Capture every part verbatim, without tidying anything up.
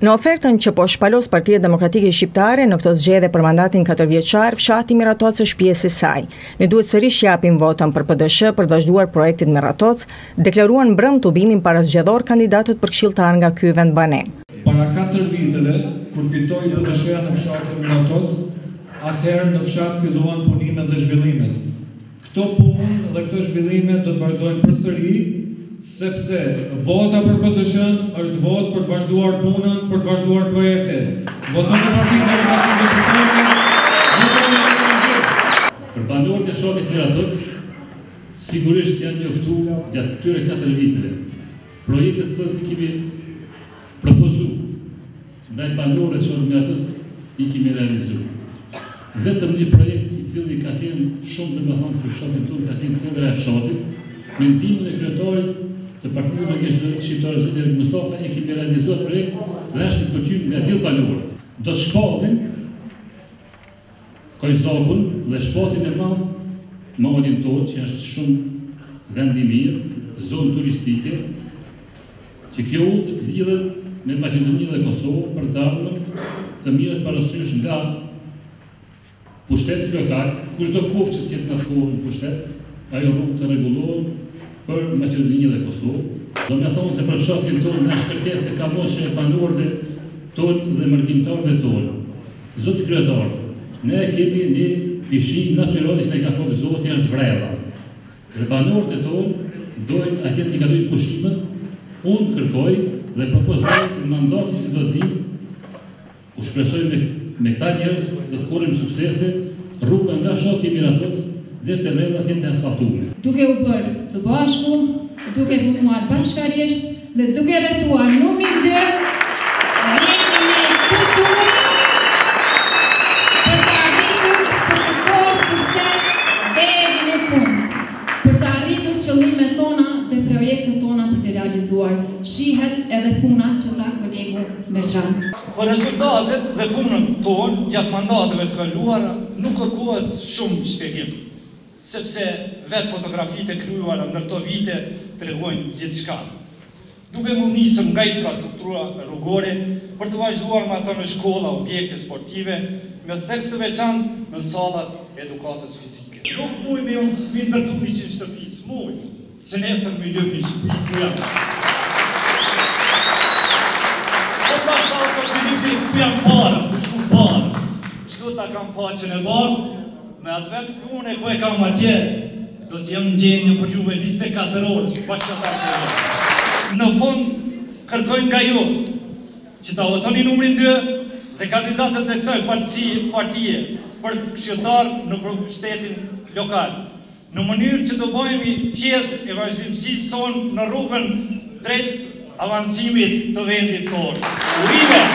Në ofertën që po shpalos Partia Demokratike Shqiptare në këto zgjedhje për mandatin katërvjeçar, fshati Miratoc është pjesë e saj. Ne duhet sërish japim votën për P D S për të vazhduar projektin Miratoc, deklaruan mbrëm tubimin para zgjedhor kandidatët për këshilltar nga ky vend banem. Para katër viteve, kur fitoi P D S-ja në fshatin Miratoc, atëherë në fshat filluan punimet dhe zhvillimet. Këto punë dhe këto zhvillime do të vazhdojnë përsëri, sepse vota për P D S-n është votë për të vazhduar punën, për të vazhduar projekte. Votoni Partinë Demokratike Shqiptare. Për banorët e fshatit Miratoc, sigurisht janë njoftuar gjatë këtyre katër viteve projektet që i kemi propozuar ndaj banorëve të fshatit Miratoc i kemi realizuar. Vetëm një projekt i cili ka qenë shumë domethënës për fshatin tonë, ka qenë qendra e fshatit, me ndihmën e kryetarit të Partisë Demokratike Shqiptare Zoti Erik Mustafa e kemi realizuar projekt dhe është i pëlqyer nga gjithë banorët. Do të shpatin Kojzakun dhe shpatin e madh malin tonë, që është shumë vend i mirë, zonë turistike, që kjo udhë lidhet me Maqedoninë dhe Kosovën për të ardhmen të mirët parasysh nga pushteti lokal, kushdo kohë që tjetë në kohë në pushtet, ajo rrugë të rregullohet për Maqedoninë dhe Kosovë. Do me thonë se për fshatin tonë në shkërkesë ka moshe e banorëve tonë dhe mërgjimtarëve tonë. Zoti kryetar, ne kemi një pishin natyral që ne ka fokë Zoti është vrella. Dhe banorët e tonë dojnë atje t'i kalojnë pushimet, unë kërkoj dhe propozoj të mandatit që do të vinë, u shpresoj me, me këta njerëz dhe të korrim suksese rruga nga fshati Miratoc dhe të rrella të jetë asfaltuar. Duke u bërë së bashku, duke punuar bashkërisht dhe duke rrethuar numrin dy, jemi ne të turë për të arritur për të kohë sukses deri në fund, për të arritur qëllimet tona dhe projektet tona për të realizuar. Shihet edhe puna që tha kolegu Merxhan. Për rezultatet dhe punën tonë gjatë mandateve të kaluara nuk kërkohet shumë shpjegim, sepse vetë fotografitë e kryuara në këto vite tregojnë gjithçka. Duke mu nisëm nga infrastruktura rrugore për të vazhduar me ato në shkolla, objekte sportive, me theks të veçantë në sallat edukatës fizike. Nuk muj me me ndërtu një që në shtëpis, muj, që nesër me lëmë një shtëpi ku janë. Po pas ta autofilipi ku janë parë, ku shku parë, qëtu ta kam faqen e barë, me atë vetë pune ku e kam atje, do t'jem në gjenjë për juve njëzet e katër orë, bashkëtar të orë. Në fund, kërkojnë nga ju, që ta votoni numrin dy dhe kandidatët e kësaj partije për këshilltar në shtetin lokal, në mënyrë që të bëhemi pjesë e vazhdimësisë sonë në rrugën drejt avancimit të vendit tonë. Urime!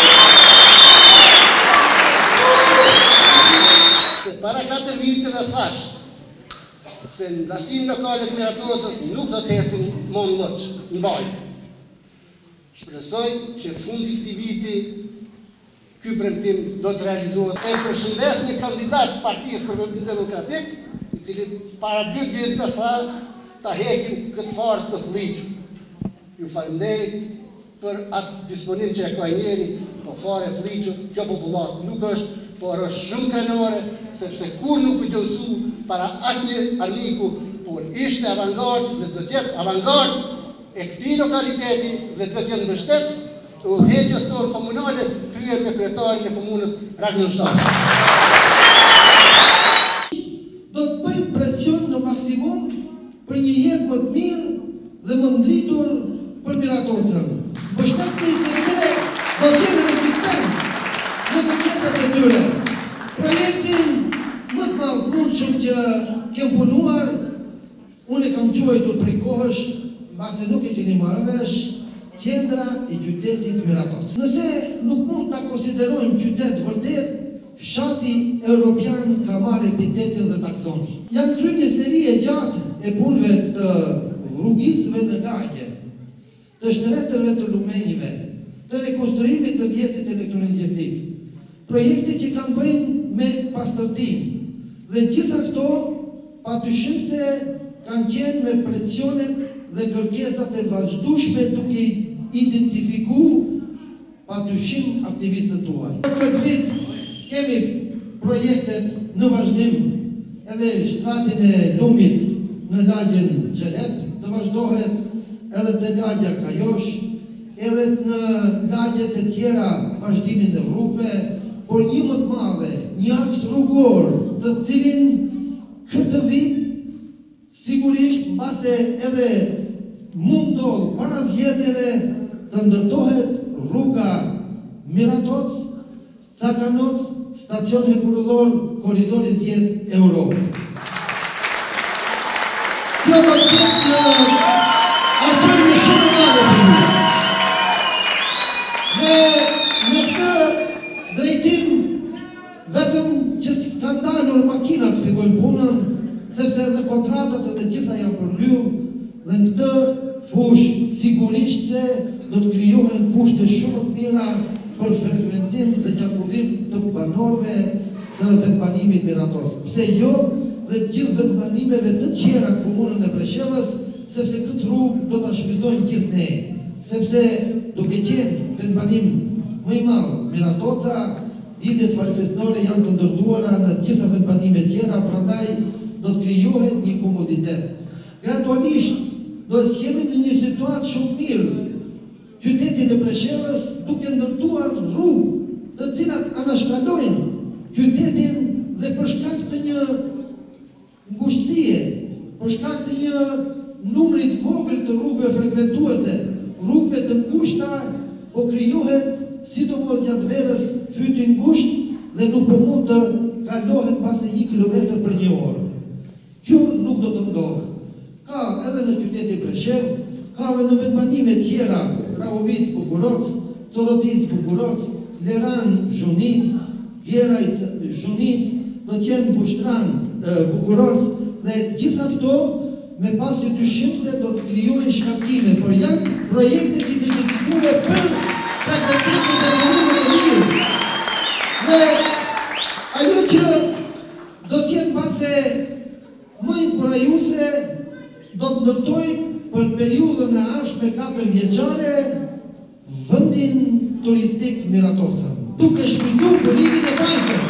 Para katër viteve thash se në vlastinë lokale të Miratocës nuk do të hesin mon loq në bajë. Shpresoj që fundi këtij viti ky premtim do të realizohet. E përshëndes një kandidat Partisë Përgjithshme Demokratik, i cili para dy ditëve tha ta hekim këtë farë të Fllixhit. Ju faleminderit për atë disponim që e ka njeri, po fare Fllixhit, kjo popullat nuk është, por është shumë krenore, sepse kur nuk u gjësu para asnjë armiku, por ishte avangard dhe do tjetë avangard e këtij lokaliteti dhe do tjetë mbështetës të udhëheqjes tonë komunale kryer me kryetarin e komunës Ragnar Shah. Do të bëjmë presion në maksimum për një jetë më të mirë dhe më ndritur për Miratocën. Mbështetni se që do të jemi rezistent në të pjesët e tyre. Projektin më të mundshëm që kem punuar, unë e kam quajtur prej kohësh, mbase nuk e keni marrë vesh, qendra e qytetit Miratoc. Nëse nuk mund ta konsiderojmë qytet vërtet, fshati europian ka marrë epitetin dhe taksoni. Janë kryer një seri e gjatë e punëve të rrugicëve në lagje, të shtretërve të lumenjve, të rekonstruimit të vjetit elektroenergjetik, projekte që kanë bëjnë me pastërtim, dhe gjitha këto patyshim se kanë qenë me presionet dhe kërkesat e vazhdueshme duke identifiku patyshim aktivistët tuaj. Për këtë vit kemi projektet në vazhdim edhe shtratin e lumit në lagjen Xhelep, të vazhdohet edhe të lagja Kajosh, edhe në lagjet e tjera vazhdimin e rrugëve, por një më të madhe, një aks rrugor, të cilin këtë vit sigurisht mbase edhe mund ndodh para zgjedhjeve të ndërtohet rruga Miratoc, Cakanoc, stacion hekurudor, koridori dhjetë Europë. Kjo do të jetë një ardhërje shumë e madhe për ju. Dhe në këtë drejtim, vetëm që s'kan dalur makinat fillojnë punën, sepse dhe kontratat e të gjitha janë përmbyllur, dhe në këtë fush sigurisht se do të krijohen kushte shumë të mira për frekuentim dhe qarkullim të banorëve të vetbanimit Miratoc. Pse jo dhe të gjithë vetbanimeve të tjera në komunën e Preshevës, sepse këtë rrugë do ta shfrytëzojmë gjithë ne, sepse duke qenë vetbanim më i madh Miratoca, lidhjet farefisnore janë të ndërtuara në gjitha vetbanimet tjera, prandaj do të krijohet një komoditet. Gradualisht do të jemi në një situatë shumë mirë. Qytetin e Preshevës duke ndërtuar rrugë të cilat anashkalojnë qytetin dhe për shkak të një ngushtësie, për shkak të një numri të vogël të rrugëve frekuentuese, rrugëve të ngushta, po krijohet sidomos gjatë verës fyti ngushtë dhe nuk po mund të kalohet pasi një kilometër për një orë. Kjo nuk do të ndodhë. Ka edhe në qytetin Preshev, ka edhe në vetbanime tjera, Rahovic, Bukuroc, Corotic, Bukuroc, Leran, Zhunic, Vjerajt, Zhunic, do t'jenë Bushtran, Bukuroc, dhe gjitha këto me pasi dyshim se do të krijohen shkakime, por janë projekte të identifikuar për frekventimin e rrugëve të mirë. Dhe ajo që do t'jenë pase më inkurajuse, do të ndërtojmë për periudhën e ardhshme katër vjeçare vendin turistik Miratoca, duke shfrytzuar burimin e pajkës.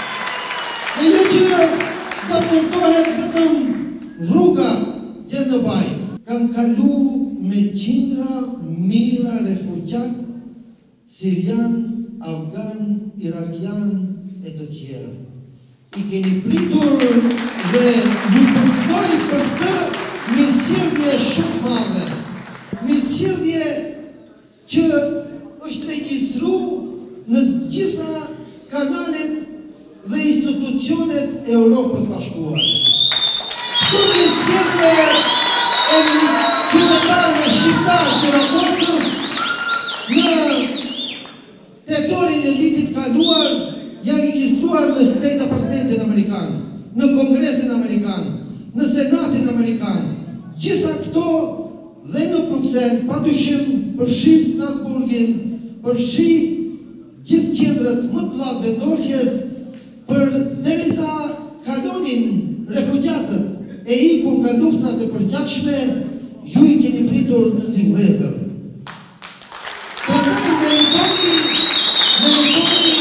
Dhe jo që do të ndërtohet vetëm rruga deri në Baj. Kanë kalu me qindra mijëra refugjat sirian, afgan, irakian e të tjerë. I keni pritur dhe ju përfoj për të mirësjellje shumë madhe. Mirësjellje që është regjistruar në gjitha kanalet dhe institucionet e Europës Bashkuar. Këtë mirësjellje e qytetarëve shqiptarë të Miratocës në teritorin e vitit kaluar janë regjistruar në State Departmentin Amerikan, në Kongresin Amerikan, në Senatin Amerikan. Gjitha këto dhe në Bruxelles, padyshim përfshin Strasburgin, përfshin gjithë qendrat më të mëdha vendosjes për derisa kalonin refugjatët e ikun nga luftrat e përgjithshme, ju i keni pritur si vëllezër. Prandaj meritoni, meritoni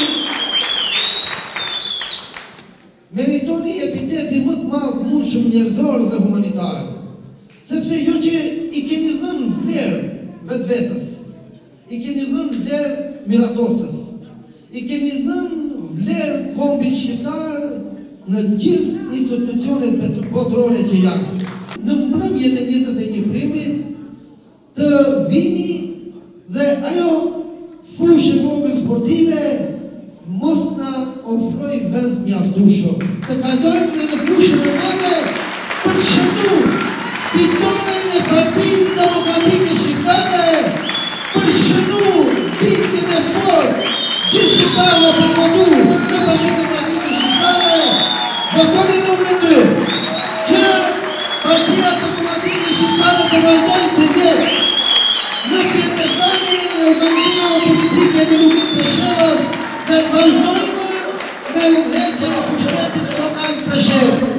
Meritoni epiteti më të madh mundshëm njerëzor dhe humanitar. Sepse jo që i keni dhënë vlerë vetvetes, i keni dhënë vlerë Miratocës, i keni dhënë vlerë kombit shqiptar në gjithë institucionet botërore që janë. Në mbrëmjen e njëzet e një prillit të vini dhe ajo fushë vogël sportive mos na ofroj vend mjaftueshëm. Të kalojmë në fushën e madhe për të shënuar fitoren e Partisë Demokratike Shqiptare, për të shënuar pikën e fortë që shqiptarëve për votu në Partinë Demokratike Shqiptare, votoni numrin dy, që Partia Demokratike Shqiptare të vazhdojë të jetë në pjesëmarrjen e organizimeve politike në Lugin Preshevës, dhe të vazhdojmë me udhëheqjen e pushtetit lokal Preshevë.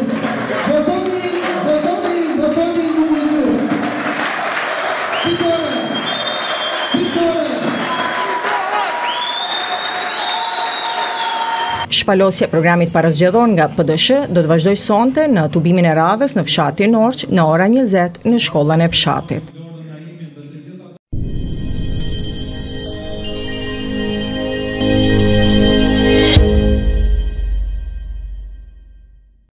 shpalosja e programit parasgjedhor nga P D S do të vazhdojë sonte në tubimin e radhës në fshatin Orç në ora njëzet në shkollën e fshatit.